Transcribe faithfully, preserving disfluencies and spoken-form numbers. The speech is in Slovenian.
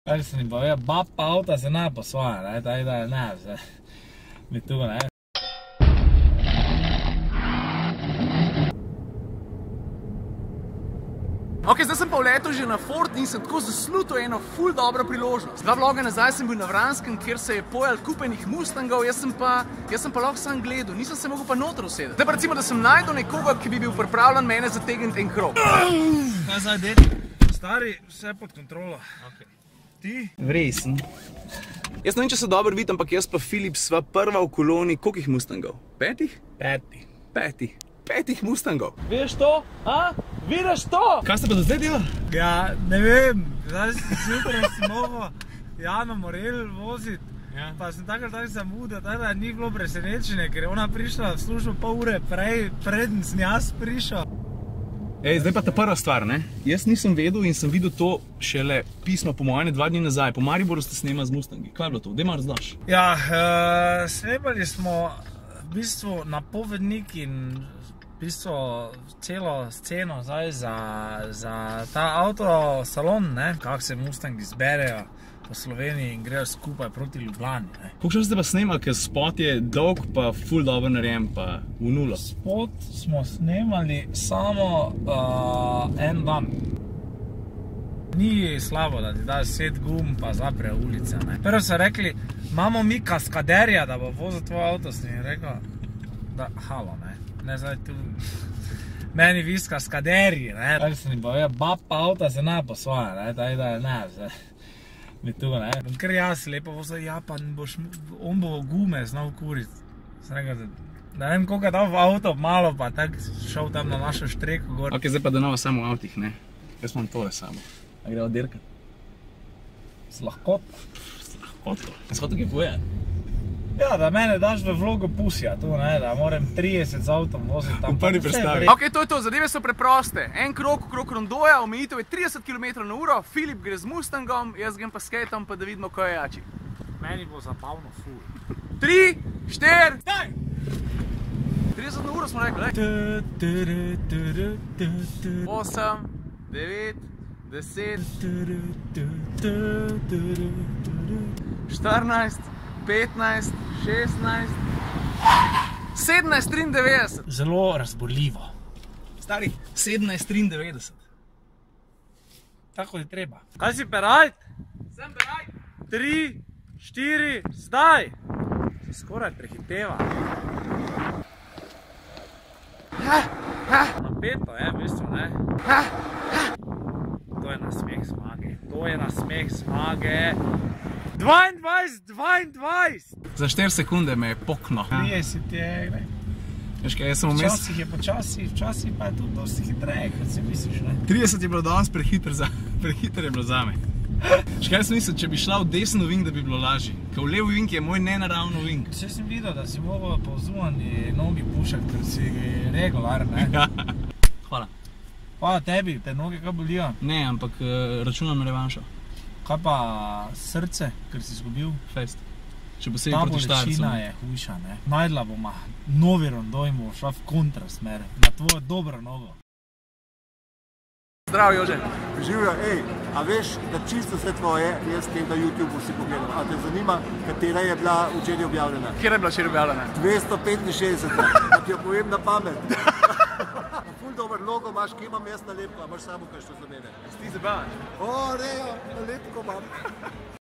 Kaj se mi povedal, baba avta se ne posvaja, ne, tako da ne, se mi tu, ne. Ok, zdaj sem pa vletel že na Ford in sem tako zaslutil eno ful dobro priložnost. Dva vloga nazaj sem bil na Vranskem, kjer se je pojal kupenih Mustangov, jaz sem pa, jaz sem pa lahko sam gledal, nisem se mogel pa noter usedeti. Zdaj pa recimo, da sem najdel nekoga, ki bi bil pripravljen mene zategniti en krog. Kaj zdaj, deti? Stari, vse pod kontrolo. Ti? Vresen. Jaz ne vem, če se dobro vidim, ampak jaz pa Filip sva prva v koloni, kolikih Mustangov? Petih? Peti. Petih. Petih Mustangov. Vidiš to? A? Vidiš to? Kaj ste pa do zdaj delali? Ja, ne vem, zdaj zjutraj si mogel Jano Morel voziti, pa sem takrat tako zamudil, tako da ni bilo presenečenje, ker je ona prišla v službo pol ure prej, preden sem jaz prišel. Ej, zdaj pa ta prva stvar, ne? Jaz nisem vedel in sem videl to šele pismo po mojene dva dni nazaj. Po Mariboru ste snemali z Mustangi. Kaj je bilo to? Daj malo razlaš. Ja, snemali smo v bistvu napovednik in v bistvu celo sceno zdaj za, za ta avtosalon, ne? Kako se Mustangi zberejo po Sloveniji in grejo skupaj proti Ljubljani, ne? Koliko časa ste pa snemali, ker spot je dolg pa ful dobro narejen pa v nulo? Spot smo snemali samo uh, en dan. Ni slabo, da ti daš set gum pa zapre ulice, ne? Prvo so rekli, imamo mi kaskaderja, da bo vozil tvoj avto, sem jim rekel, da halo, ne? Ne, zdaj tu meni vis kaskaderji, ne? Kaj se mi povedal, baba avta se ne posvaja, ne? Tako da ne, zdaj mi tu, ne? Ker jaz lepo vozil, ja pa boš, on bo gume znal kuriti. Sem rekel, da ne vem, koliko je dal v avto, malo pa tak šel tam na našo štreko gor. Ok, zdaj pa da nova samo v avtih, ne? Jaz imam tole samo. A greva dirkat? S lahkoto. S lahkoto? S lahkoto kaj poje? Ja, da mene daš v vlogo pusija tu, ne, da moram trideset z avtom voziti tam. V prvi predstavi. Ok, to je to, zadeve so preproste. En krog, krog rondoja, omejitev je trideset kilometrov na uro, Filip gre z Mustangom, jaz grem pa s skatom, pa da vidimo, kaj je jači. Meni bo zabavno ful. Tri, štir, zdaj! trideset na uro smo rekli, ne? osem, devet, deset, štirinajst, petnajst, šestnajst, sedemnajst triindevetdeset. Zelo razborljivo. Stari, sedemnajst triindevetdeset. Tako je treba. Kaj si perajt? Sem perajt. Tri, štiri, zdaj! Se skoraj prehiteva. Napeto je, v bistvu, ne? To je nasmeh zmage. To je nasmeh zmage. dvaindvajset, dvaindvajset! Za štiri sekunde me je pokno. trideset je, ne? Veš kaj, jaz sem vmes... Včasih je počasi, včasih pa je tudi dosti hitreje, kot si misliš, ne? trideset je bilo danes prehiter za... prehiter je bilo zame. Veš kaj, jaz sem mislil, če bi šla v desno ovink, da bi bilo lažje. Ker v levi ovink je moj nenaravno ovink. Vse sem videl, da si mogel po vzumani nogi pušati, ker si regular, ne? Hvala. Hvala tebi, te noge kaj bolijo? Ne, ampak računam na revanšo. Kaj pa srce, ker si izgubil? Fest. Še posebej proti Štajercem. Ta bolečina je hujša, ne? Najdla boma novi rondoj in bo šla v kontrasmer, na tvojo dobro nogo. Zdravo, Jože. Živjo, ej, a veš, da čisto vse tvoje, jaz tem na YouTubeu si pogledam. A te zanima, katera je bila včeraj objavljena? Kjer je bila včeraj objavljena? dvesto petinšestdeset, da ti jo povem na pamet. Ful dober logo imaš, kje imam jaz nalepko, a imaš samo kaj što za mene? Si ti zabavan? O, rejo, nalepko imam.